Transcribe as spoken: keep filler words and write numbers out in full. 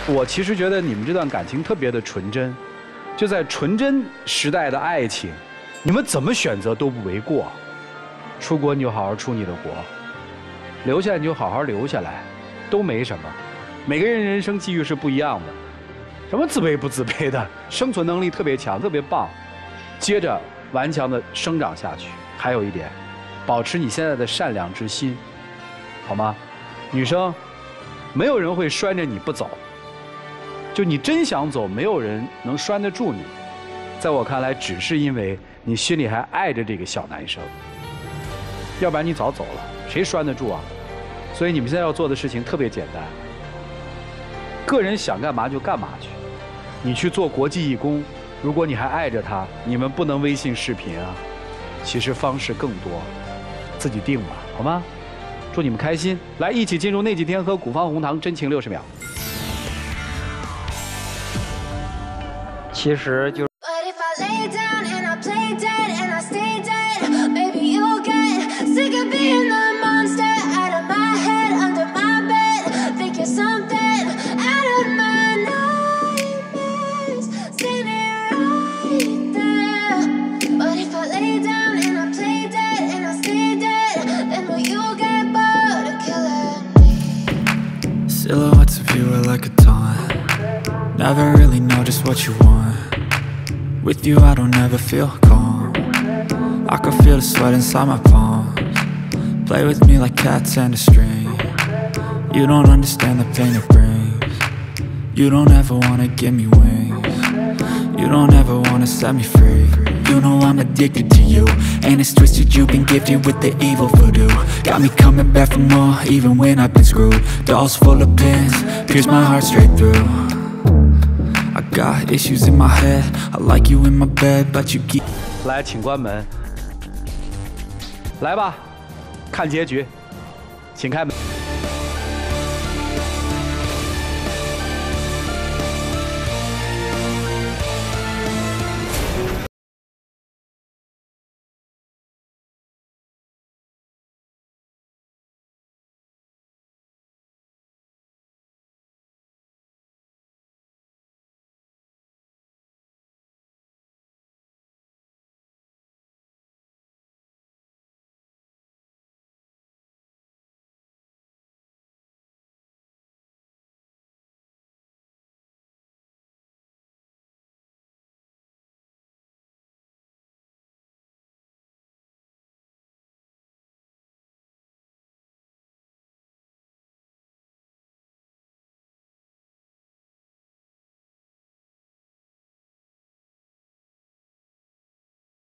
我其实觉得你们这段感情特别的纯真，就在纯真时代的爱情，你们怎么选择都不为过。出国你就好好出你的国，留下你就好好留下来，都没什么。每个人人生际遇是不一样的，什么自卑不自卑的，生存能力特别强，特别棒，接着顽强的生长下去。还有一点，保持你现在的善良之心，好吗？女生，没有人会拴着你不走。就你真想走，没有人能拴得住你。在我看来，只是因为你心里还爱着这个小男生，要不然你早走了，谁拴得住啊？所以你们现在要做的事情特别简单，个人想干嘛就干嘛去。你去做国际义工，如果你还爱着他，你们不能微信视频啊。其实方式更多，自己定吧，好吗？祝你们开心，来一起进入那几天和古方红糖真情六十秒。 其实就。 Silhouettes of you are like a taunt. Never really know just what you want. With you I don't ever feel calm. I can feel the sweat inside my palms. Play with me like cats and a string. You don't understand the pain it brings. You don't ever wanna give me wings. You don't ever wanna set me free. You know I'm addicted to you, and it's twisted, you've been gifted with the evil voodoo. Got me coming back for more, even when I've been screwed. Dolls full of pins, pierce my heart straight through. I got issues in my head, I like you in my bed, but you keep... 来，请关门。来吧，看结局，请开门。